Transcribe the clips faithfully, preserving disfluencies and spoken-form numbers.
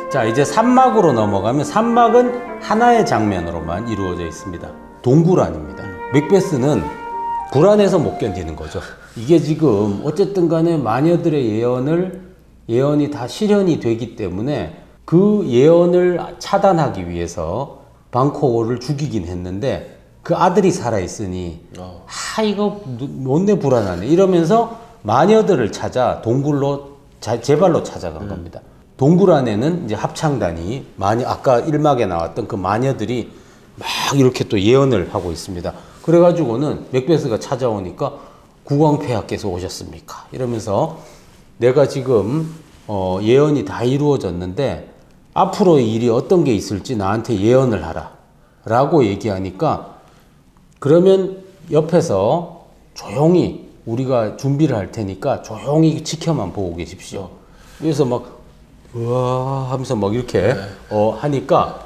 자, 이제 삼 막으로 넘어가면 삼 막은 하나의 장면으로만 이루어져 있습니다. 동굴안입니다. 맥베스는 불안해서 못 견디는 거죠. 이게 지금 어쨌든 간에 마녀들의 예언을 예언이 다 실현이 되기 때문에 그 예언을 차단하기 위해서 방코를 죽이긴 했는데 그 아들이 살아있으니 어. 아 이거 뭔데 불안하네 이러면서 마녀들을 찾아 동굴로 자, 제발로 찾아간 음. 겁니다. 동굴 안에는 이제 합창단이 마녀, 아까 일 막에 나왔던 그 마녀들이 막 이렇게 또 예언을 하고 있습니다. 그래가지고는 맥베스가 찾아오니까 국왕폐하께서 오셨습니까? 이러면서 내가 지금 어, 예언이 다 이루어졌는데 앞으로의 일이 어떤 게 있을지 나한테 예언을 하라 라고 얘기하니까 그러면 옆에서 조용히 우리가 준비를 할 테니까 조용히 지켜만 보고 계십시오. 그래서 막 우와 하면서 막 이렇게 네. 어, 하니까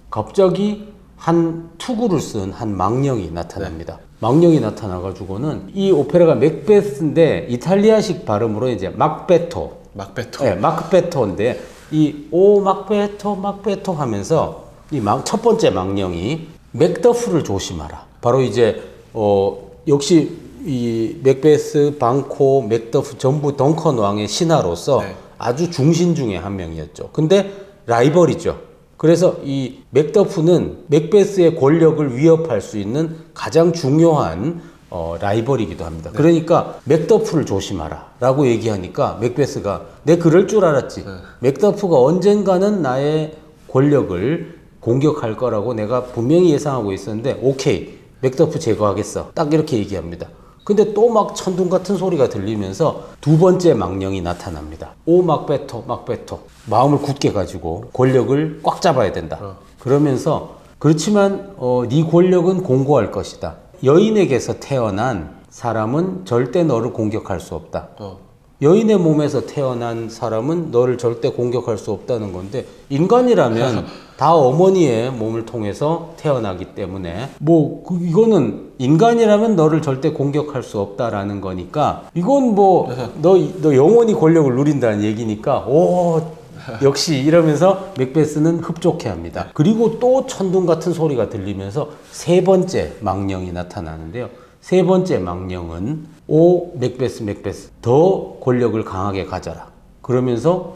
갑자기 한 투구를 쓴 한 망령이 나타납니다. 네. 망령이 나타나가지고는 이 오페라가 맥베스인데 이탈리아식 발음으로 이제 막베토. 막베토. 네, 막베토인데 이 오 막베토 막베토 하면서 이 첫 번째 망령이 맥더프를 조심하라. 바로 이제 어 역시 이 맥베스, 방코, 맥더프 전부 덩컨 왕의 신하로서 네. 아주 중신 중에 한 명이었죠. 근데 라이벌이죠. 그래서 이 맥더프는 맥베스의 권력을 위협할 수 있는 가장 중요한 어, 라이벌이기도 합니다. 네. 그러니까 맥더프를 조심하라 라고 얘기하니까 맥베스가 내 그럴 줄 알았지. 네. 맥더프가 언젠가는 나의 권력을 공격할 거라고 내가 분명히 예상하고 있었는데 오케이 맥더프 제거하겠어. 딱 이렇게 얘기합니다. 근데 또 막 천둥 같은 소리가 들리면서 두 번째 망령이 나타납니다. 오 막베토 막베토 마음을 굳게 가지고 권력을 꽉 잡아야 된다. 어. 그러면서 그렇지만 어, 네 권력은 공고할 것이다. 여인에게서 태어난 사람은 절대 너를 공격할 수 없다. 어. 여인의 몸에서 태어난 사람은 너를 절대 공격할 수 없다는 건데 인간이라면 다 어머니의 몸을 통해서 태어나기 때문에 뭐 그, 이거는 인간이라면 너를 절대 공격할 수 없다라는 거니까 이건 뭐 너 너 영원히 권력을 누린다는 얘기니까 오 역시 이러면서 맥베스는 흡족해합니다. 그리고 또 천둥 같은 소리가 들리면서 세 번째 망령이 나타나는데요. 세 번째 망령은 오 맥베스 맥베스 더 권력을 강하게 가져라. 그러면서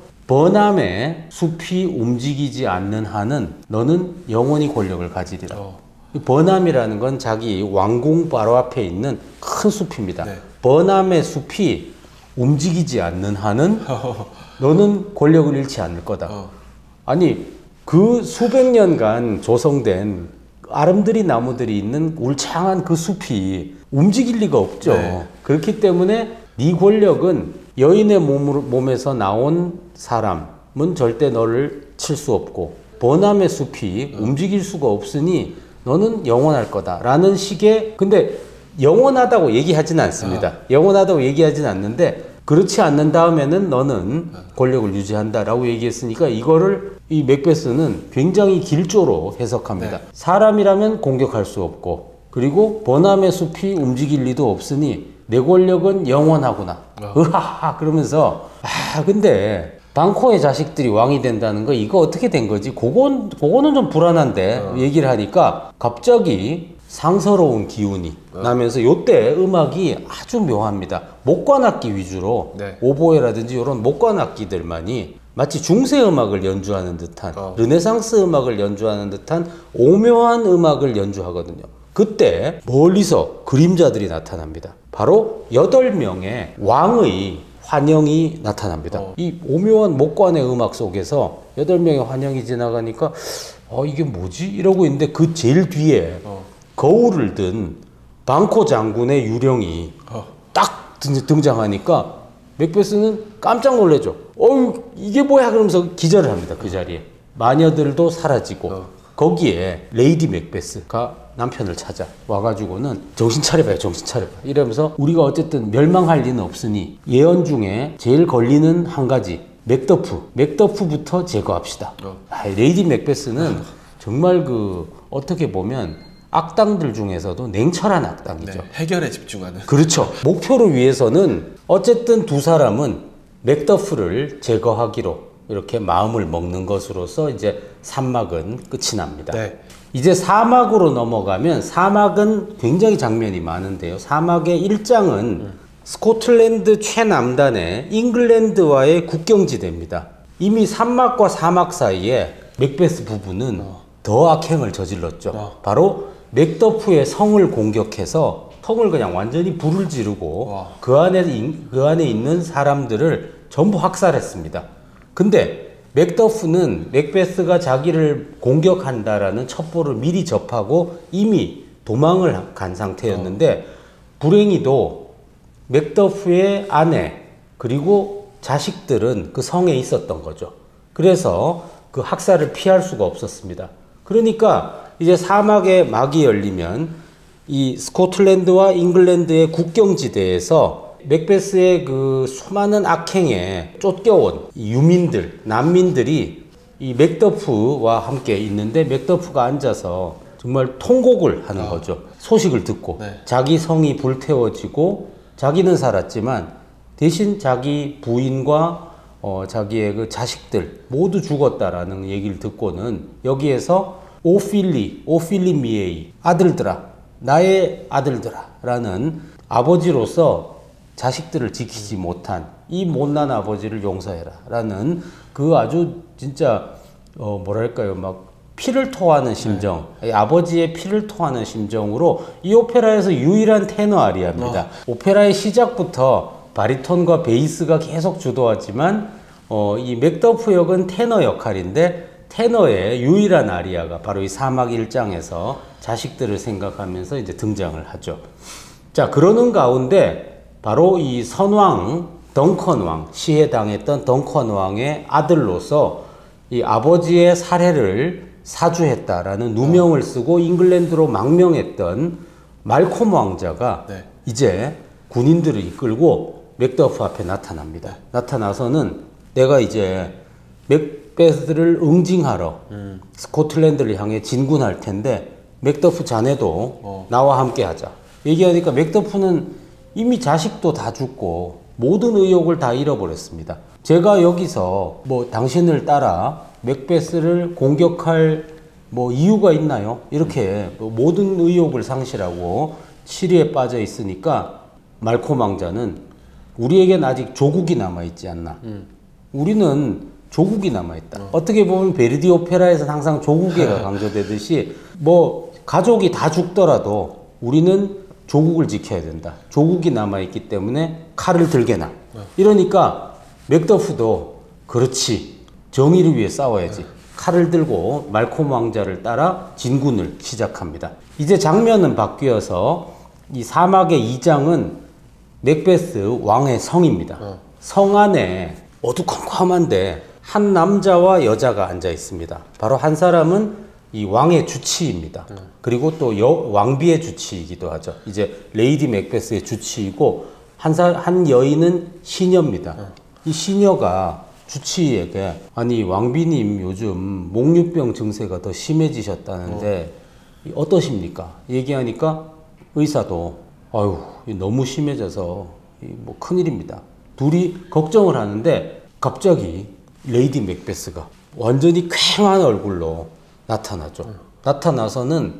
버남의 숲이 움직이지 않는 한은 너는 영원히 권력을 가지리라. 어. 버남이라는 건 자기 왕궁 바로 앞에 있는 큰 숲입니다. 네. 버남의 숲이 움직이지 않는 한은 너는 권력을 잃지 않을 거다. 어. 아니 그 수백 년간 조성된 아름드리 나무들이 있는 울창한 그 숲이 움직일 리가 없죠. 네. 그렇기 때문에 네 권력은 여인의 몸으로, 몸에서 나온 사람은 절대 너를 칠 수 없고 버남의 숲이 음. 움직일 수가 없으니 너는 영원할 거다 라는 식의 근데 영원하다고 얘기하지는 않습니다. 아. 영원하다고 얘기하지는 않는데 그렇지 않는 다음에는 너는 권력을 유지한다 라고 얘기했으니까 이거를 이 맥베스는 굉장히 길조로 해석합니다. 네. 사람이라면 공격할 수 없고 그리고 버남의 숲이 움직일 리도 없으니 내 권력은 영원하구나. 어. 으하하 그러면서 아 근데 방코의 자식들이 왕이 된다는 거 이거 어떻게 된 거지? 그건, 그거는 좀 불안한데 어. 얘기를 하니까 갑자기 상서로운 기운이 어. 나면서 요때 음악이 아주 묘합니다. 목관악기 위주로 네. 오보에라든지 이런 목관악기들만이 마치 중세 음악을 연주하는 듯한 어. 르네상스 음악을 연주하는 듯한 오묘한 음악을 연주하거든요. 그때 멀리서 그림자들이 나타납니다. 바로 여덟 명의 왕의 환영이 나타납니다. 어. 이 오묘한 목관의 음악 속에서 여덟 명의 환영이 지나가니까 어 이게 뭐지? 이러고 있는데 그 제일 뒤에 어. 거울을 든 방코 장군의 유령이 어. 딱 등장하니까 맥베스는 깜짝 놀라죠. 어휴 이게 뭐야 그러면서 기절을 합니다. 그 자리에. 마녀들도 사라지고 어. 거기에 레이디 맥베스가 남편을 찾아 와가지고는 정신 차려봐요 정신 차려봐 이러면서 우리가 어쨌든 멸망할 리는 없으니 예언 중에 제일 걸리는 한 가지 맥더프 맥더프부터 제거합시다. 어. 아, 레이디 맥베스는 정말 그 어떻게 보면 악당들 중에서도 냉철한 악당이죠. 네, 해결에 집중하는. 그렇죠. 목표를 위해서는 어쨌든 두 사람은 맥더프를 제거하기로 이렇게 마음을 먹는 것으로서 이제 삼 막은 끝이 납니다. 네. 이제 사 막으로 넘어가면 사 막은 굉장히 장면이 많은데요. 사 막의 일 장은 음. 스코틀랜드 최남단의 잉글랜드와의 국경지대입니다. 이미 삼 막과 사 막 사이에 맥베스 부부는 어. 더 악행을 저질렀죠. 어. 바로 맥더프의 성을 공격해서 성을 그냥 완전히 불을 지르고 와. 그 안에, 그 안에 있는 사람들을 전부 학살했습니다. 근데 맥더프는 맥베스가 자기를 공격한다라는 첩보를 미리 접하고 이미 도망을 간 상태였는데 어. 불행히도 맥더프의 아내 그리고 자식들은 그 성에 있었던 거죠. 그래서 그 학살을 피할 수가 없었습니다. 그러니까 이제 사막의 막이 열리면 이 스코틀랜드와 잉글랜드의 국경지대에서 맥베스의 그 수많은 악행에 쫓겨온 유민들, 난민들이 이 맥더프와 함께 있는데 맥더프가 앉아서 정말 통곡을 하는 아. 거죠. 소식을 듣고 네. 자기 성이 불태워지고 자기는 살았지만 대신 자기 부인과 어, 자기의 그 자식들 모두 죽었다라는 얘기를 듣고는 여기에서 오필리, 오필리미에이 아들들아, 나의 아들들아 라는 아버지로서 자식들을 지키지 못한 이 못난 아버지를 용서해라 라는 그 아주 진짜 어 뭐랄까요 막 피를 토하는 심정 네. 아버지의 피를 토하는 심정으로 이 오페라에서 유일한 테너 아리아입니다. 어. 오페라의 시작부터 바리톤과 베이스가 계속 주도하지만 어 이 맥더프 역은 테너 역할인데 테너의 유일한 아리아가 바로 이 사 막 일 장에서 자식들을 생각하면서 이제 등장을 하죠. 자, 그러는 가운데 바로 이 선왕 덩컨 왕, 시해당했던 덩컨 왕의 아들로서 이 아버지의 살해를 사주했다라는 누명을 쓰고 잉글랜드로 망명했던 말콤 왕자가 네. 이제 군인들을 이끌고 맥더프 앞에 나타납니다. 네. 나타나서는 내가 이제 맥베스를 응징하러 음. 스코틀랜드를 향해 진군할 텐데 맥더프 자네도 어. 나와 함께 하자. 얘기하니까 맥더프는 이미 자식도 다 죽고 모든 의욕을 다 잃어버렸습니다. 제가 여기서 뭐 당신을 따라 맥베스를 공격할 뭐 이유가 있나요? 이렇게 모든 의욕을 상실하고 치리에 빠져 있으니까 말콤 왕자는 우리에겐 아직 조국이 남아있지 않나. 음. 우리는 조국이 남아있다. 어. 어떻게 보면 베르디 오페라에서는 항상 조국애가 강조되듯이 뭐 가족이 다 죽더라도 우리는 조국을 지켜야 된다. 조국이 남아있기 때문에 칼을 들게나. 어. 이러니까 맥더프도 그렇지. 정의를 위해 싸워야지. 어. 칼을 들고 말콤 왕자를 따라 진군을 시작합니다. 이제 장면은 바뀌어서 이 사막의 이 장은 맥베스 왕의 성입니다. 어. 성 안에 어두컴컴한데 한 남자와 여자가 앉아 있습니다. 바로 한 사람은 이 왕의 주치입니다. 음. 그리고 또 여, 왕비의 주치이기도 하죠. 이제 레이디 맥베스의 주치이고 한, 사, 한 여인은 시녀입니다. 음. 이 시녀가 주치의에게 아니 왕비님 요즘 목류병 증세가 더 심해지셨다는데 어. 어떠십니까? 얘기하니까 의사도 아유 너무 심해져서 뭐 큰일입니다. 둘이 걱정을 하는데 갑자기 레이디 맥베스가 완전히 쾌한 얼굴로 나타나죠. 음. 나타나서는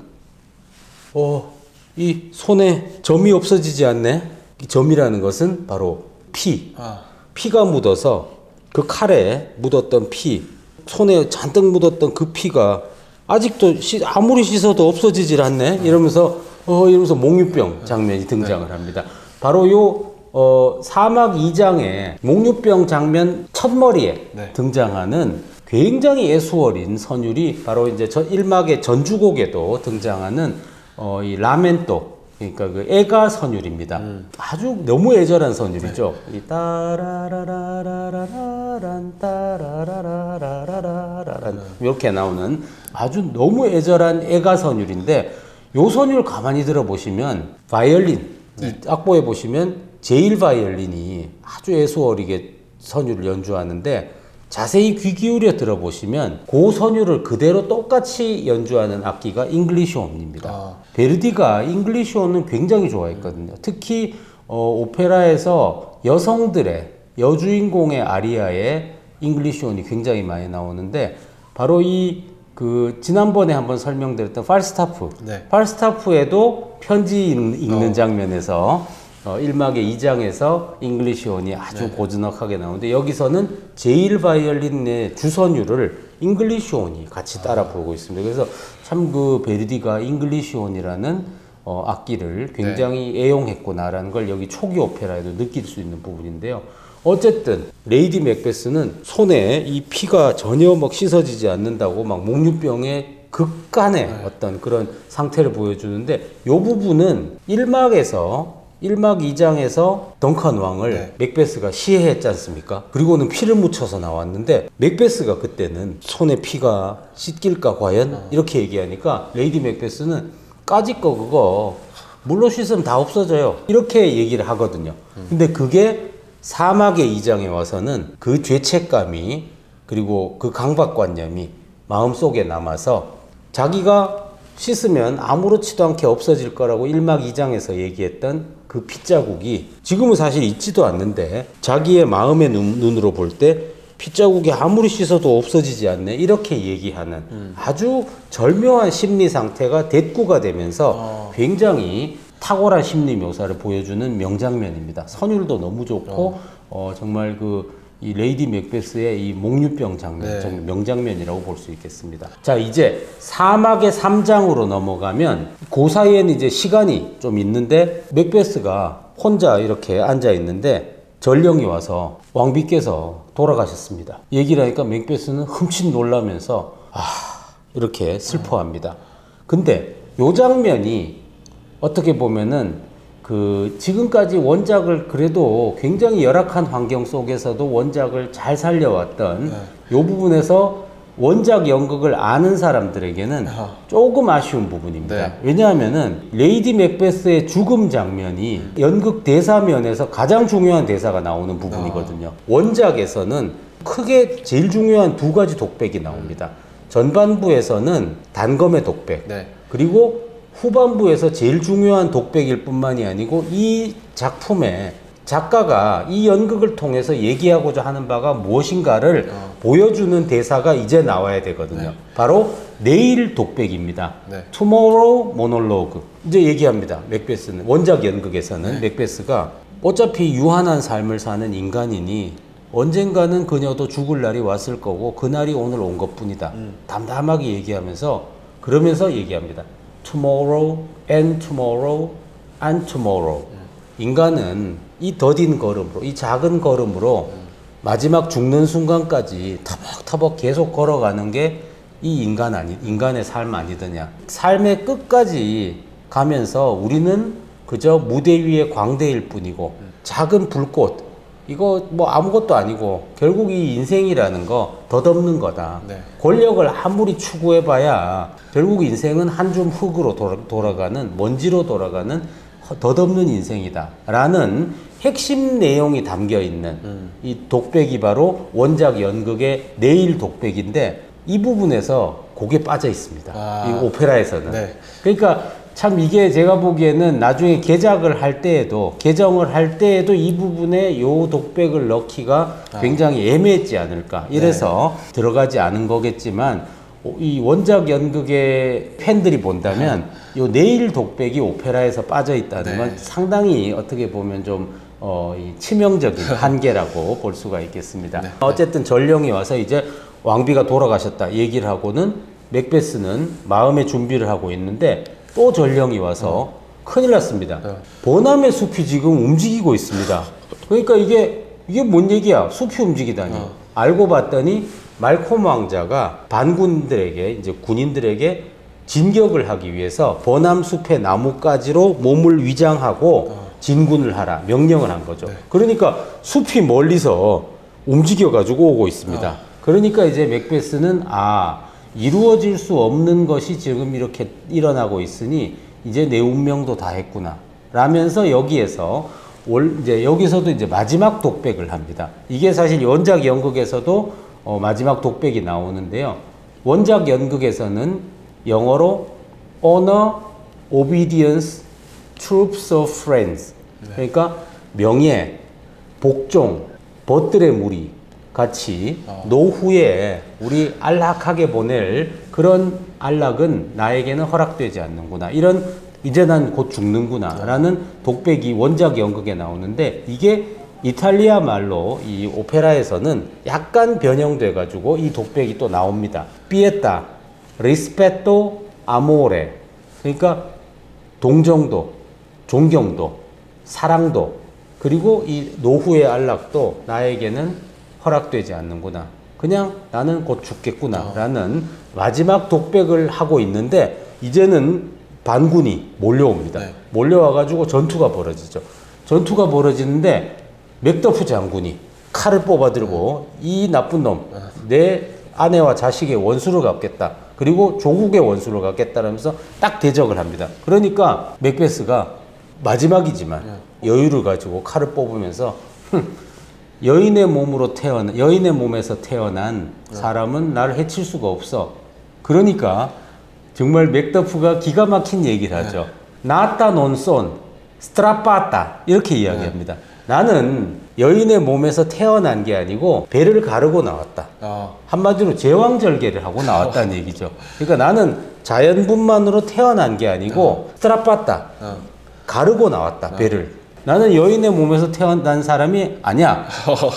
어, 이 손에 점이 없어지지 않네. 이 점이라는 것은 바로 피. 아. 피가 묻어서 그 칼에 묻었던 피, 손에 잔뜩 묻었던 그 피가 아직도 시, 아무리 씻어도 없어지질 않네. 음. 이러면서 어 이러면서 목류병 장면이 등장을 네. 합니다. 바로 요 어, 사막 이 장의 목류병 장면 첫머리에 네. 등장하는 굉장히 애수어린 선율이 바로 이제 저 일 막의 전주곡에도 등장하는 어, 이 라멘토, 그러니까 그 애가 선율입니다. 음. 아주 너무 애절한 선율이죠. 네. 이 따라라라라라란 따라라라라라란 이렇게 나오는 아주 너무 애절한 애가 선율인데 요 선율 가만히 들어보시면 바이올린 네. 이 악보에 보시면 제일 바이올린이 아주 애수어리게 선율을 연주하는데 자세히 귀 기울여 들어보시면 그 선율을 그대로 똑같이 연주하는 악기가 잉글리시온입니다. 아. 베르디가 잉글리시온은 굉장히 좋아했거든요. 음. 특히 어, 오페라에서 여성들의 여주인공의 아리아에 잉글리시온이 굉장히 많이 나오는데 바로 이 그 지난번에 한번 설명드렸던 팔스타프, 네. 팔스타프에도 편지 읽는 어. 장면에서 어, 일 막의 이 장에서 잉글리시온이 아주 네. 고즈넉하게 나오는데 여기서는 제일 바이올린의 주선율을 잉글리시온이 같이 따라 부르고 있습니다. 그래서 참 그 베르디가 잉글리시온이라는 어, 악기를 굉장히 네. 애용했구나라는 걸 여기 초기 오페라에도 느낄 수 있는 부분인데요. 어쨌든 레이디 맥베스는 손에 이 피가 전혀 막 씻어지지 않는다고 막 목류병의 극간의 네. 어떤 그런 상태를 보여주는데 이 부분은 일 막에서 일 막 이 장에서 덩컨 왕을 네. 맥베스가 시해했지 않습니까? 그리고는 피를 묻혀서 나왔는데 맥베스가 그때는 손에 피가 씻길까 과연? 어. 이렇게 얘기하니까 레이디 맥베스는 까짓 거 그거 물로 씻으면 다 없어져요. 이렇게 얘기를 하거든요. 음. 근데 그게 사 막의 이 장에 와서는 그 죄책감이 그리고 그 강박관념이 마음속에 남아서 자기가 씻으면 아무렇지도 않게 없어질 거라고 일 막 이 장에서 얘기했던 그 핏자국이 지금은 사실 있지도 않는데 자기의 마음의 눈, 눈으로 볼 때 핏자국이 아무리 씻어도 없어지지 않네 이렇게 얘기하는 음. 아주 절묘한 심리 상태가 대꾸가 되면서 어. 굉장히 탁월한 심리 묘사를 보여주는 명장면입니다. 선율도 너무 좋고 어, 어 정말 그 이 레이디 맥베스의 이 목류병 장면, 네. 정말 명장면이라고 볼 수 있겠습니다. 자, 이제 사 막의 삼 장으로 넘어가면 그 사이에는 이제 시간이 좀 있는데 맥베스가 혼자 이렇게 앉아 있는데 전령이 와서 왕비께서 돌아가셨습니다. 얘기를 하니까 맥베스는 흠칫 놀라면서 아 이렇게 슬퍼합니다. 근데 요 장면이 어떻게 보면은 그 지금까지 원작을 그래도 굉장히 열악한 환경 속에서도 원작을 잘 살려왔던 네. 요 부분에서 원작 연극을 아는 사람들에게는 아. 조금 아쉬운 부분입니다. 네. 왜냐하면은 레이디 맥베스의 죽음 장면이 음. 연극 대사면에서 가장 중요한 대사가 나오는 부분이거든요. 아. 원작에서는 크게 제일 중요한 두 가지 독백이 나옵니다. 전반부에서는 단검의 독백, 네. 그리고 후반부에서 제일 중요한 독백일 뿐만이 아니고 이 작품에 작가가 이 연극을 통해서 얘기하고자 하는 바가 무엇인가를 어. 보여주는 대사가 이제 나와야 되거든요. 네. 바로 내일 독백입니다. 네. Tomorrow monologue. 이제 얘기합니다. 맥베스는 원작 연극에서는 네. 맥베스가 어차피 유한한 삶을 사는 인간이니 언젠가는 그녀도 죽을 날이 왔을 거고 그날이 오늘 온 것뿐이다. 음. 담담하게 얘기하면서 그러면서 얘기합니다. Tomorrow and tomorrow and tomorrow. 음. 인간은 이 더딘 걸음으로, 이 작은 걸음으로 음. 마지막 죽는 순간까지 터벅터벅 계속 걸어가는 게 이 인간 아니, 인간의 삶 아니더냐. 삶의 끝까지 가면서 우리는 그저 무대 위의 광대일 뿐이고 음. 작은 불꽃, 이거 뭐 아무것도 아니고 결국 이 인생이라는 거 덧없는 거다. 네. 권력을 아무리 추구해봐야 결국 인생은 한 줌 흙으로 돌아, 돌아가는 먼지로 돌아가는 덧없는 인생이다 라는 핵심 내용이 담겨있는 음. 이 독백이 바로 원작 연극의 내일 독백인데 이 부분에서 곡에 빠져 있습니다. 아. 이 오페라에서는. 네. 그러니까 참 이게 제가 보기에는 나중에 개작을 할 때에도 개정을 할 때에도 이 부분에 요 독백을 넣기가 아. 굉장히 애매했지 않을까. 이래서 네. 들어가지 않은 거겠지만 이 원작 연극의 팬들이 본다면 아. 요 내일 독백이 오페라에서 빠져 있다는 네. 건 상당히 어떻게 보면 좀 어, 이 치명적인 한계라고 볼 수가 있겠습니다. 네. 어쨌든 전령이 와서 이제 왕비가 돌아가셨다 얘기를 하고는 맥베스는 마음의 준비를 하고 있는데 또 전령이 와서 어. 큰일 났습니다. 네. 보남의 숲이 지금 움직이고 있습니다. 그러니까 이게 이게 뭔 얘기야? 숲이 움직이다니. 어. 알고 봤더니 말콤 왕자가 반군들에게 이제 군인들에게 진격을 하기 위해서 보남 숲의 나뭇가지로 몸을 위장하고 어. 진군을 하라 명령을 한 거죠. 네. 그러니까 숲이 멀리서 움직여 가지고 오고 있습니다. 어. 그러니까 이제 맥베스는 아 이루어질 수 없는 것이 지금 이렇게 일어나고 있으니 이제 내 운명도 다 했구나 라면서 여기에서 월 이제 여기서도 이제 마지막 독백을 합니다. 이게 사실 원작 연극에서도 어, 마지막 독백이 나오는데요. 원작 연극에서는 영어로 honor, obedience, troops of friends. 네. 그러니까 명예, 복종, 벗들의 무리, 같이 노후에 우리 안락하게 보낼 그런 안락은 나에게는 허락되지 않는구나. 이런 이제 난 곧 죽는구나 라는 독백이 원작 연극에 나오는데 이게 이탈리아 말로 이 오페라에서는 약간 변형돼 가지고 이 독백이 또 나옵니다. 피에타, 리스페토, 아모레. 그러니까 동정도, 존경도, 사랑도, 그리고 이 노후의 안락도 나에게는 허락되지 않는구나. 그냥 나는 곧 죽겠구나 라는 마지막 독백을 하고 있는데 이제는 반군이 몰려옵니다. 네. 몰려와가지고 전투가 벌어지죠. 전투가 벌어지는데 맥더프 장군이 칼을 뽑아들고 네. 이 나쁜 놈, 내 아내와 자식의 원수를 갚겠다. 그리고 조국의 원수를 갚겠다라면서 딱 대적을 합니다. 그러니까 맥베스가 마지막이지만 네. 여유를 가지고 칼을 뽑으면서 여인의 몸으로 태어난, 여인의 몸에서 태어난 네. 사람은 나를 해칠 수가 없어. 그러니까 정말 맥더프가 기가 막힌 얘기를 하죠. 네. 나타 논손, 스트라파타 이렇게 이야기합니다. 네. 나는 여인의 몸에서 태어난 게 아니고 배를 가르고 나왔다. 어. 한마디로 제왕절개를 하고 나왔다는 얘기죠. 그러니까 나는 자연분만으로 태어난 게 아니고 어. 스트라파타, 어. 가르고 나왔다. 어. 배를. 나는 여인의 몸에서 태어난 사람이 아니야.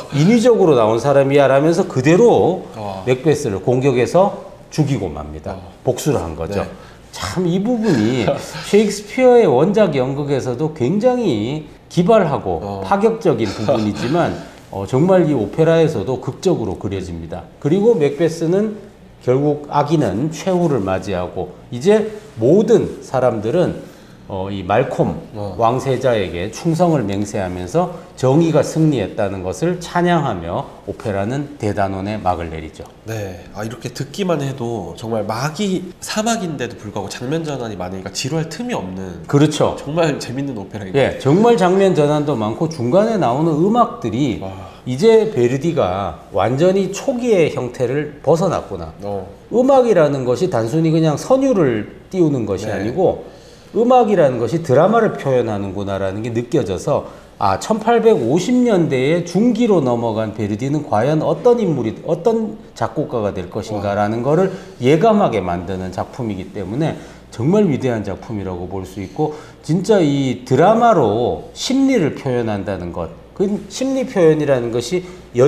인위적으로 나온 사람이야 라면서 그대로 어. 맥베스를 공격해서 죽이고 맙니다. 어. 복수를 한 거죠. 네. 참 이 부분이 셰익스피어의 원작 연극에서도 굉장히 기발하고 어. 파격적인 부분이지만 어, 정말 이 오페라에서도 극적으로 그려집니다. 그리고 맥베스는 결국 아기는 최후를 맞이하고 이제 모든 사람들은 어, 이 말콤 어. 왕세자에게 충성을 맹세하면서 정의가 승리했다는 것을 찬양하며 오페라는 대단원의 막을 내리죠. 네, 아, 이렇게 듣기만 해도 정말 막이 사막인데도 불구하고 장면 전환이 많으니까 지루할 틈이 없는 그렇죠. 정말 재밌는 오페라입니다. 예, 정말 장면 전환도 많고 중간에 나오는 음악들이 와. 이제 베르디가 완전히 초기의 형태를 벗어났구나. 어. 음악이라는 것이 단순히 그냥 선율을 띄우는 것이 네. 아니고 음악이라는 것이 드라마를 표현하는구나라는 게 느껴져서 아 천팔백오십 년대의 중기로 넘어간 베르디는 과연 어떤 인물이 어떤 작곡가가 될 것인가라는 거를 예감하게 만드는 작품이기 때문에 정말 위대한 작품이라고 볼 수 있고 진짜 이 드라마로 심리를 표현한다는 것 그 심리 표현이라는 것이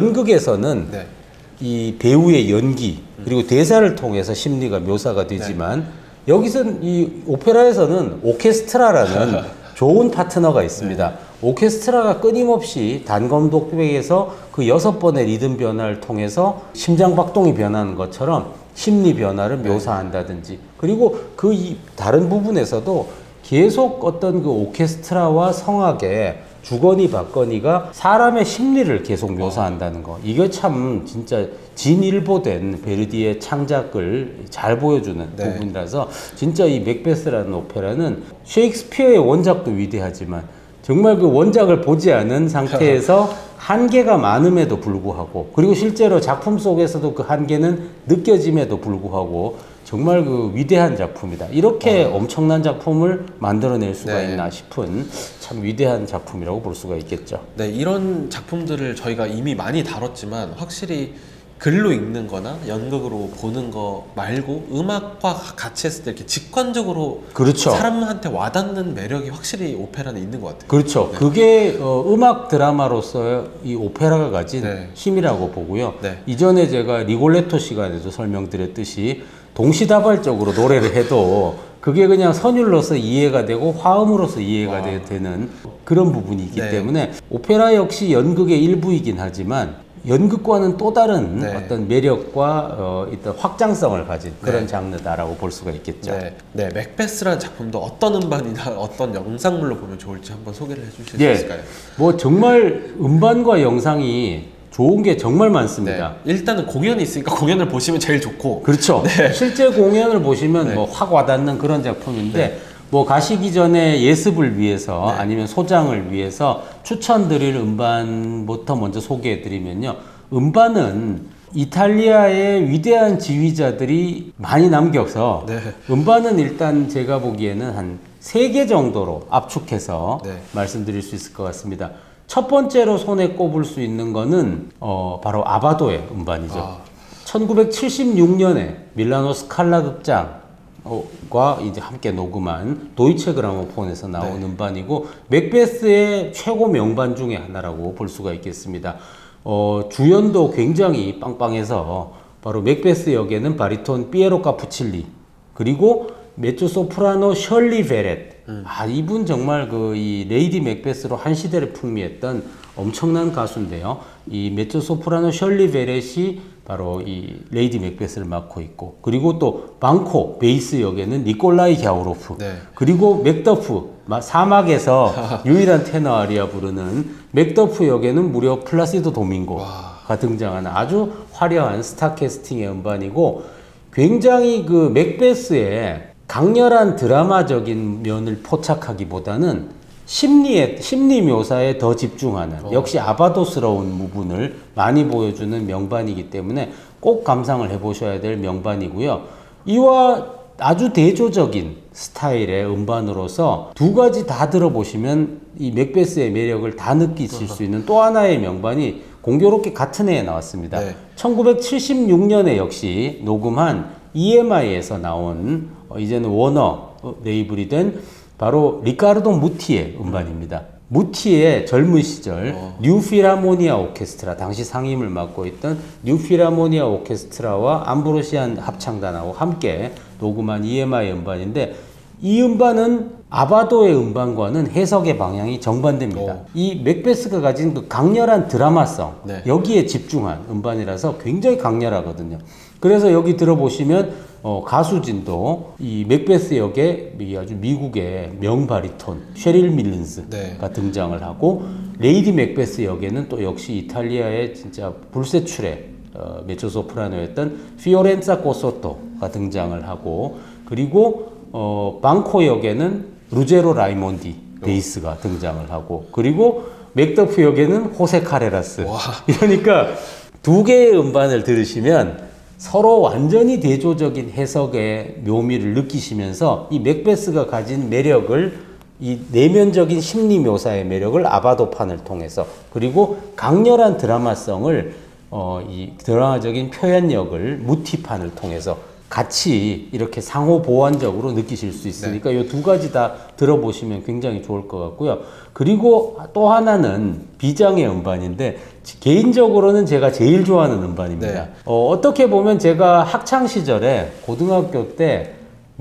연극에서는 네. 이 배우의 연기 그리고 대사를 통해서 심리가 묘사가 되지만 네. 여기서는 이 오페라에서는 오케스트라라는 좋은 파트너가 있습니다. 네. 오케스트라가 끊임없이 단검독백에서 그 여섯 번의 리듬 변화를 통해서 심장박동이 변하는 것처럼 심리 변화를 묘사한다든지 그리고 그 이 다른 부분에서도 계속 어떤 그 오케스트라와 성악의 주거니 받거니가 사람의 심리를 계속 묘사한다는 거 이게 참 진짜 진일보된 베르디의 창작을 잘 보여주는 네. 부분이라서 진짜 이 맥베스라는 오페라는 셰익스피어의 원작도 위대하지만 정말 그 원작을 보지 않은 상태에서 한계가 많음에도 불구하고 그리고 실제로 작품 속에서도 그 한계는 느껴짐에도 불구하고 정말 그 위대한 작품이다. 이렇게 어. 엄청난 작품을 만들어낼 수가 네. 있나 싶은 참 위대한 작품이라고 볼 수가 있겠죠. 네, 이런 작품들을 저희가 이미 많이 다뤘지만 확실히 글로 읽는 거나 연극으로 보는 거 말고 음악과 같이 했을 때 이렇게 직관적으로 그렇죠. 사람한테 와닿는 매력이 확실히 오페라는 있는 것 같아요. 그렇죠. 네. 그게 어, 음악 드라마로서 이 오페라가 가진 네. 힘이라고 보고요. 네. 이전에 제가 리골레토 시간에도 설명드렸듯이 동시다발적으로 노래를 해도 그게 그냥 선율로서 이해가 되고 화음으로서 이해가 와. 되는 그런 부분이 있기 네. 때문에 오페라 역시 연극의 일부이긴 하지만 연극과는 또 다른 네. 어떤 매력과 어, 일단 확장성을 가진 그런 네. 장르다라고 볼 수가 있겠죠. 네. 네, 맥베스라는 작품도 어떤 음반이나 어떤 영상물로 보면 좋을지 한번 소개를 해주실 네. 수 있을까요? 뭐 정말 음반과 영상이 좋은 게 정말 많습니다. 네. 일단은 공연이 있으니까 공연을 보시면 제일 좋고 그렇죠. 네. 실제 공연을 보시면 네. 뭐 확 와닿는 그런 작품인데 네. 뭐 가시기 전에 예습을 위해서 네. 아니면 소장을 위해서 추천드릴 음반부터 먼저 소개해 드리면요. 음반은 이탈리아의 위대한 지휘자들이 많이 남겨서 네. 음반은 일단 제가 보기에는 한 세 개 정도로 압축해서 네. 말씀드릴 수 있을 것 같습니다. 첫 번째로 손에 꼽을 수 있는 거는 어, 바로 아바도의 음반이죠. 아. 천구백칠십육 년에 밀라노 스칼라 극장과 이제 함께 녹음한 도이체 그라모폰에서 나온 네. 음반이고 맥베스의 최고 명반 중에 하나라고 볼 수가 있겠습니다. 어, 주연도 굉장히 빵빵해서 바로 맥베스 역에는 바리톤 피에로 카푸칠리 그리고 메조 소프라노 셜리 베렛. 음. 아, 이분 정말 그 이 레이디 맥베스로 한 시대를 풍미했던 엄청난 가수인데요. 이 메조 소프라노 셜리 베렛이 바로 이 레이디 맥베스를 맡고 있고, 그리고 또 방코 베이스 역에는 니콜라이 갸우로프. 네. 그리고 맥더프 사막에서 유일한 테너 아리아 부르는 맥더프 역에는 무려 플라시도 도밍고가 와. 등장하는 아주 화려한 스타 캐스팅의 음반이고, 굉장히 그 맥베스의 강렬한 드라마적인 면을 포착하기보다는 심리에, 심리 묘사에 더 집중하는 어. 역시 아바도스러운 부분을 많이 보여주는 명반이기 때문에 꼭 감상을 해보셔야 될 명반이고요. 이와 아주 대조적인 스타일의 음반으로서 두 가지 다 들어보시면 이 맥베스의 매력을 다 느끼실 수 있는 또 하나의 명반이 공교롭게 같은 해에 나왔습니다. 네. 천구백칠십육 년에 역시 녹음한 이엠아이에서 나온 어, 이제는 워너 레이블이 된 바로 리카르도 무티의 음반입니다. 무티의 젊은 시절 어. 뉴 필하모니아 오케스트라, 당시 상임을 맡고 있던 뉴 필하모니아 오케스트라와 암브로시안 합창단하고 함께 녹음한 이엠아이 음반인데, 이 음반은 아바도의 음반과는 해석의 방향이 정반대입니다. 오. 이 맥베스가 가진 그 강렬한 드라마성, 네. 여기에 집중한 음반이라서 굉장히 강렬하거든요. 그래서 여기 들어보시면 어, 가수진도 이 맥베스 역에 이 아주 미국의 명바리톤 쉐릴 밀린스가 네. 등장을 하고, 레이디 맥베스 역에는 또 역시 이탈리아의 진짜 불세출의 어, 메조소프라노였던 피오렌자 꼬소토가 등장을 하고, 그리고 어, 방코 역에는 루제로 라이몬디 베이스가 등장을 하고, 그리고 맥더프 역에는 호세 카레라스. 와. 이러니까 두 개의 음반을 들으시면 서로 완전히 대조적인 해석의 묘미를 느끼시면서 이 맥베스가 가진 매력을, 이 내면적인 심리 묘사의 매력을 아바도판을 통해서, 그리고 강렬한 드라마성을 어, 이 드라마적인 표현력을 무티판을 통해서 같이 이렇게 상호 보완적으로 느끼실 수 있으니까 이 두 가지 다 들어보시면 굉장히 좋을 것 같고요. 그리고 또 하나는 비장의 음반인데, 개인적으로는 제가 제일 좋아하는 음반입니다. 네. 어, 어떻게 보면 제가 학창 시절에 고등학교 때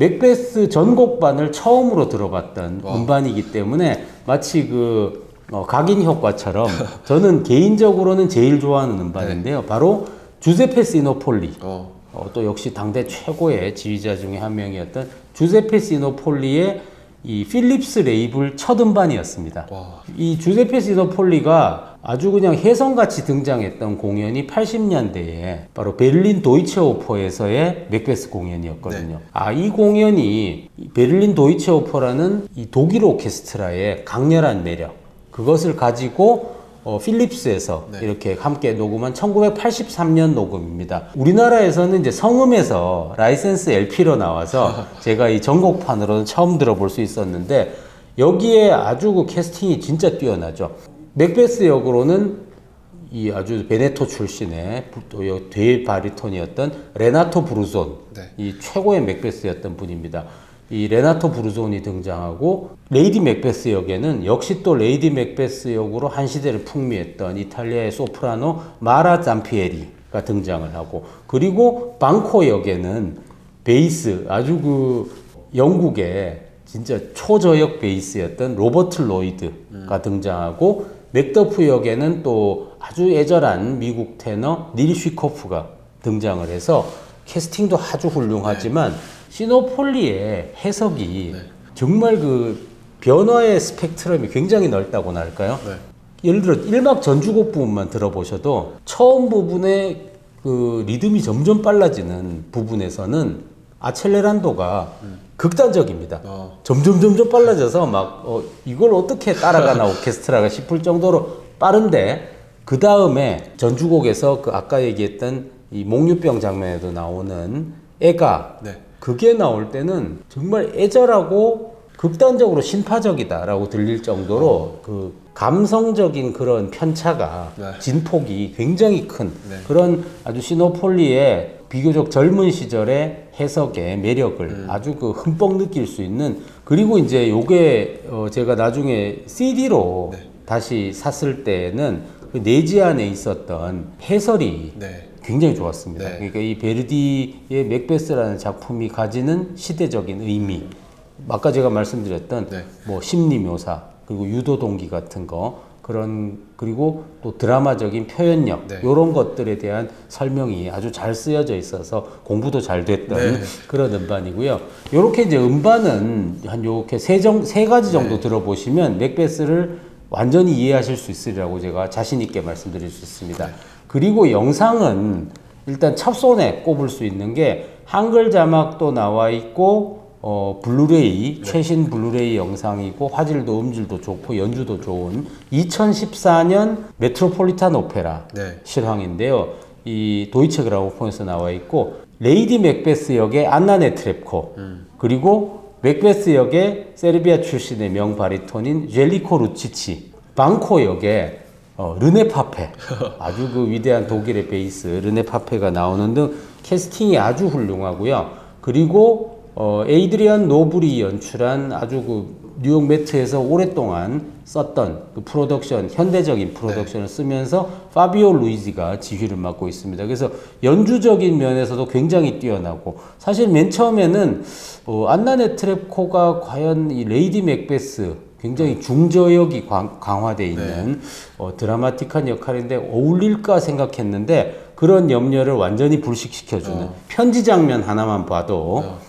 맥베스 전곡반을 처음으로 들어봤던 와. 음반이기 때문에 마치 그 어, 각인 효과처럼 저는 개인적으로는 제일 좋아하는 음반인데요. 네. 바로 주세페 시노폴리. 어. 어, 또 역시 당대 최고의 지휘자 중에 한 명이었던 주세페 시노폴리의 이 필립스 레이블 첫 음반이었습니다. 와. 이 주세페 시노폴리가 아주 그냥 혜성같이 등장했던 공연이 팔십 년대에 바로 베를린 도이체 오퍼에서의 맥베스 공연이었거든요. 네. 아, 이 공연이 베를린 도이체 오퍼라는 이 독일 오케스트라의 강렬한 매력, 그것을 가지고 어, 필립스에서 네. 이렇게 함께 녹음한 천구백팔십삼 년 녹음입니다. 우리나라에서는 이제 성음에서 라이센스 엘피로 나와서 제가 이 전곡판으로는 처음 들어볼 수 있었는데, 여기에 아주 그 캐스팅이 진짜 뛰어나죠. 맥베스 역으로는 이 아주 베네토 출신의 대바리톤이었던 레나토 브루존, 네. 이 최고의 맥베스였던 분입니다. 이 레나토 브루존이 등장하고, 레이디 맥베스 역에는 역시 또 레이디 맥베스 역으로 한 시대를 풍미했던 이탈리아의 소프라노 마라 잠피에리가 등장을 하고, 그리고 방코 역에는 베이스, 아주 그 영국의 진짜 초저역 베이스였던 로버트 로이드가 음. 등장하고, 맥더프 역에는 또 아주 애절한 미국 테너 닐 슈코프가 등장을 해서 캐스팅도 아주 훌륭하지만 네. 시노폴리의 해석이 네. 정말 그 변화의 스펙트럼이 굉장히 넓다고나 할까요? 네. 예를 들어 일 막 전주곡 부분만 들어보셔도 처음 부분에 그 리듬이 점점 빨라지는 부분에서는 아첼레란도가 음. 극단적입니다. 어. 점점 점점 빨라져서 막 어, 이걸 어떻게 따라가나 오케스트라가 싶을 정도로 빠른데, 그 다음에 전주곡에서 그 아까 얘기했던 이 몽유병 장면에도 나오는 애가 네. 그게 나올 때는 정말 애절하고 극단적으로 신파적이다라고 들릴 정도로 그 감성적인 그런 편차가 네. 진폭이 굉장히 큰 네. 그런 아주 시노폴리의 비교적 젊은 시절의 해석의 매력을 음. 아주 그 흠뻑 느낄 수 있는 그리고 이제 요게 어 제가 나중에 씨디로 네. 다시 샀을 때는 그 내지 안에 있었던 해설이 네. 굉장히 좋았습니다. 네. 그러니까 이 베르디의 맥베스라는 작품이 가지는 시대적인 의미, 아까 제가 말씀드렸던 네. 뭐 심리 묘사 그리고 유도 동기 같은 거 그런 그리고 또 드라마적인 표현력 네. 이런 것들에 대한 설명이 아주 잘 쓰여져 있어서 공부도 잘 됐던 네. 그런 음반이고요. 이렇게 이제 음반은 한 요렇게 세, 정, 세 가지 정도 네. 들어보시면 맥베스를 완전히 이해하실 수 있으리라고 제가 자신 있게 말씀드릴 수 있습니다. 네. 그리고 영상은 일단 첫 손에 꼽을 수 있는 게 한글 자막도 나와 있고 어, 블루레이, 네. 최신 블루레이 영상이고 화질도 음질도 좋고 연주도 좋은 이천십사 년 메트로폴리탄 오페라 네. 실황인데요. 이 도이체 그라모폰에서 나와 있고 레이디 맥베스 역의 안나 네트랩코 음. 그리고 맥베스 역의 세르비아 출신의 명바리톤인 젤리코 루치치 방코 역의 어, 르네 파페 아주 그 위대한 독일의 베이스 르네 파페가 나오는 등 캐스팅이 아주 훌륭하고요. 그리고 어, 에이드리안 노블이 연출한 아주 그 뉴욕 매트에서 오랫동안 썼던 그 프로덕션, 현대적인 프로덕션을 네. 쓰면서 파비오 루이지가 지휘를 맡고 있습니다. 그래서 연주적인 면에서도 굉장히 뛰어나고 사실 맨 처음에는 어, 안나 네트랩코가 과연 이 레이디 맥베스 굉장히 중저역이 강화되어 있는 네. 어, 드라마틱한 역할인데 어울릴까 생각했는데 그런 염려를 완전히 불식시켜주는 어. 편지 장면 하나만 봐도 어.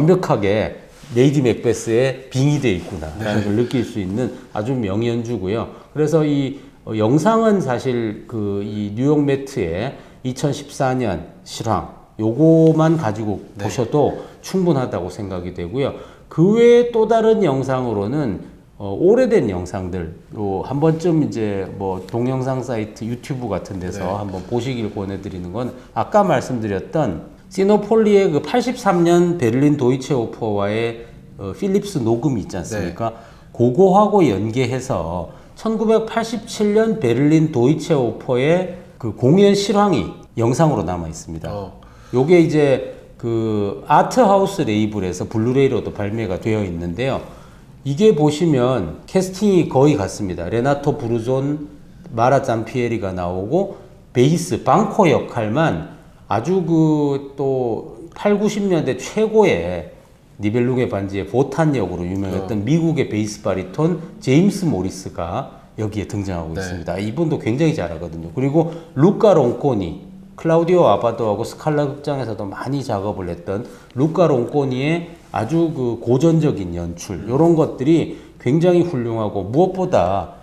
완벽하게 레이디 맥베스에 빙의되어 있구나라는 네. 걸 느낄 수 있는 아주 명연주고요. 그래서 이 어, 영상은 사실 그 이 뉴욕 매트의 이천십사 년 실황 요거만 가지고 네. 보셔도 충분하다고 생각이 되고요. 그 외에 또 다른 영상으로는 어, 오래된 영상들로 한 번쯤 이제 뭐 동영상 사이트 유튜브 같은 데서 네. 한번 보시길 권해드리는 건 아까 말씀드렸던 시노폴리의 그 팔십삼 년 베를린 도이체 오퍼와의 어, 필립스 녹음이 있지 않습니까? 네. 그거하고 연계해서 천구백팔십칠 년 베를린 도이체 오퍼의 그 공연 실황이 영상으로 남아 있습니다. 어. 요게 이제 그 아트하우스 레이블에서 블루레이로도 발매가 되어 있는데요. 이게 보시면 캐스팅이 거의 같습니다. 레나토 브루존, 마라 잠피에리가 나오고 베이스, 방코 역할만 아주 그 또 팔, 구십 년대 최고의 니벨룽의 반지의 보탄 역으로 유명했던 어. 미국의 베이스 바리톤 제임스 모리스가 여기에 등장하고 네. 있습니다. 이분도 굉장히 잘하거든요. 그리고 루카 롱코니, 클라우디오 아바도하고 스칼라 극장에서도 많이 작업을 했던 루카 롱코니의 아주 그 고전적인 연출 이런 것들이 굉장히 훌륭하고 무엇보다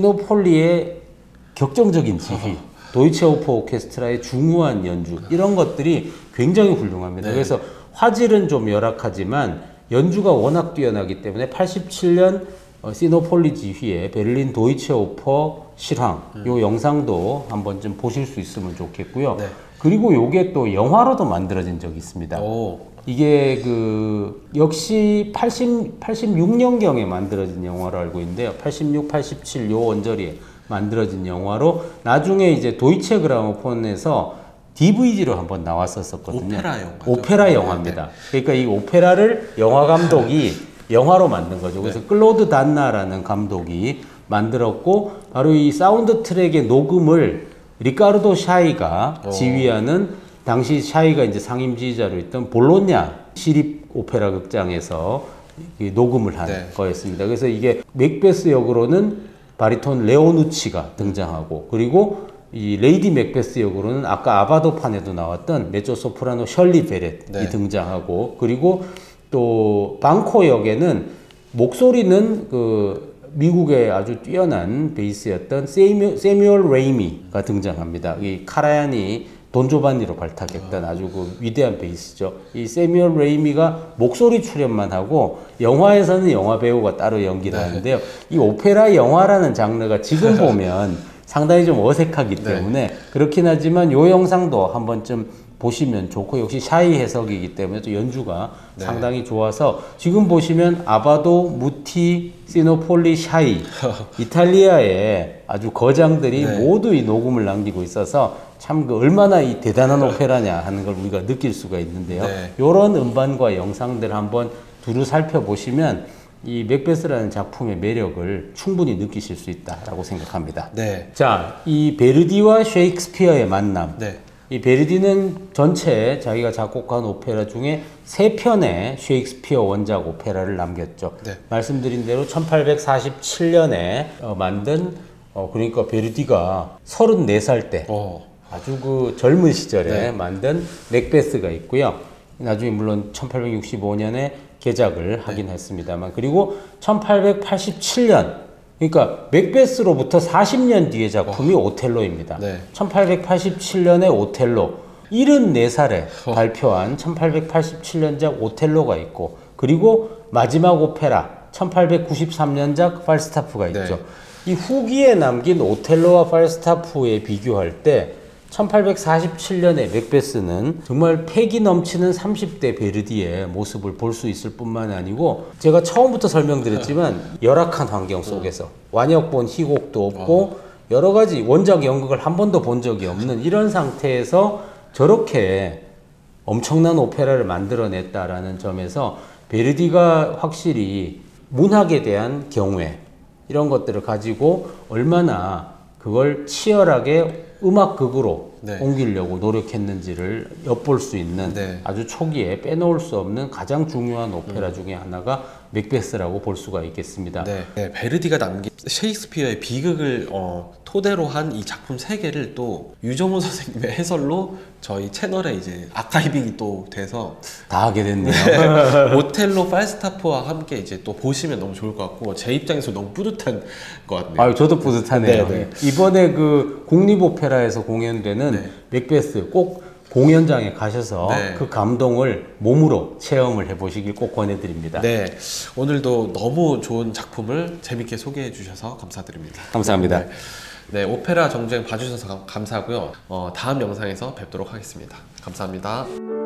시노폴리의 격정적인 지휘 도이체 오퍼 오케스트라의 중후한 연주 이런 것들이 굉장히 훌륭합니다. 네. 그래서 화질은 좀 열악하지만 연주가 워낙 뛰어나기 때문에 팔십칠 년 어, 시노폴리 지휘의 베를린 도이체 오퍼 실황 음. 요 영상도 한번 좀 보실 수 있으면 좋겠고요. 네. 그리고 요게 또 영화로도 만들어진 적이 있습니다. 오. 이게 그 역시 팔십, 팔십육 년경에 만들어진 영화로 알고 있는데요. 팔십육, 팔십칠 요 언저리에 만들어진 영화로 나중에 이제 도이체 그라모폰에서 디브이디로 한번 나왔었거든요. 오페라 영화. 오페라 영화입니다. 그러니까 이 오페라를 영화 감독이 영화로 만든 거죠. 그래서 네. 클로드 단나라는 감독이 만들었고 바로 이 사운드 트랙의 녹음을 리카르도 샤이가 오. 지휘하는 당시 샤이가 이제 상임 지휘자로 있던 볼로냐 시립 오페라 극장에서 녹음을 한 네. 거였습니다. 그래서 이게 맥베스 역으로는 바리톤 레오누치가 등장하고 그리고 이 레이디 맥베스 역으로는 아까 아바도판에도 나왔던 메조 소프라노 셜리 베렛이 네. 등장하고 그리고 또 방코 역에는 목소리는 그 미국의 아주 뛰어난 베이스였던 세뮤, 세뮤얼 레이미가 등장합니다. 이 카라얀이 돈조반니로 발탁했던 아주 그 위대한 베이스죠. 이 세뮤얼 레이미가 목소리 출연만 하고 영화에서는 영화 배우가 따로 연기를 네. 하는데요. 이 오페라 영화라는 장르가 지금 보면 상당히 좀 어색하기 네. 때문에 그렇긴 하지만 요 영상도 한 번쯤 보시면 좋고 역시 샤이 해석이기 때문에 또 연주가 네. 상당히 좋아서 지금 보시면 아바도, 무티, 시노폴리, 샤이 이탈리아의 아주 거장들이 네. 모두 이 녹음을 남기고 있어서 참 그 얼마나 이 대단한 오페라냐 하는 걸 우리가 느낄 수가 있는데요. 네. 이런 음반과 영상들 한번 두루 살펴보시면 이 맥베스라는 작품의 매력을 충분히 느끼실 수 있다라고 생각합니다. 네. 자, 이 베르디와 셰익스피어의 만남. 네. 이 베르디는 전체 자기가 작곡한 오페라 중에 세 편의 셰익스피어 원작 오페라를 남겼죠. 네. 말씀드린 대로 천팔백사십칠 년에 어, 만든 어, 그러니까 베르디가 서른네 살 때 오. 아주 그 젊은 시절에 네. 만든 맥베스가 있고요. 나중에 물론 천팔백육십오 년에 개작을 하긴 네. 했습니다만 그리고 천팔백팔십칠 년 그러니까 맥베스로부터 사십 년 뒤의 작품이 어. 오텔로입니다. 네. 천팔백팔십칠 년에 오텔로 일흔네 살에 어. 발표한 천팔백팔십칠 년작 오텔로가 있고 그리고 마지막 오페라 천팔백구십삼 년작 팔스타프가 있죠. 네. 이 후기에 남긴 오텔로와 팔스타프에 비교할 때 천팔백사십칠 년의 맥베스는 정말 패기 넘치는 삼십 대 베르디의 모습을 볼 수 있을 뿐만 아니고 제가 처음부터 설명드렸지만 열악한 환경 속에서 완역본 희곡도 없고 여러 가지 원작 연극을 한 번도 본 적이 없는 이런 상태에서 저렇게 엄청난 오페라를 만들어냈다라는 점에서 베르디가 확실히 문학에 대한 경외 이런 것들을 가지고 얼마나 그걸 치열하게 음악극으로 네. 옮기려고 노력했는지를 엿볼 수 있는 네. 아주 초기에 빼놓을 수 없는 가장 중요한 오페라 음. 중에 하나가 맥베스라고 볼 수가 있겠습니다. 네. 네, 베르디가 남긴 셰익스피어의 비극을 어, 토대로 한 이 작품 세 개를 또 유정훈 선생님의 해설로 저희 채널에 이제 아카이빙이 또 돼서 다 하게 됐네요. 네, 오텔로 팔스타프와 함께 이제 또 보시면 너무 좋을 것 같고 제 입장에서 너무 뿌듯한 것 같네요. 아, 저도 뿌듯하네요. 네, 네. 이번에 그 국립오페라에서 공연되는 네. 맥베스 꼭 공연장에 가셔서 네. 그 감동을 몸으로 체험을 해보시길 꼭 권해드립니다. 네, 오늘도 너무 좋은 작품을 재밌게 소개해 주셔서 감사드립니다. 감사합니다. 네, 네 오페라 정주행 봐주셔서 감사하고요. 어, 다음 영상에서 뵙도록 하겠습니다. 감사합니다.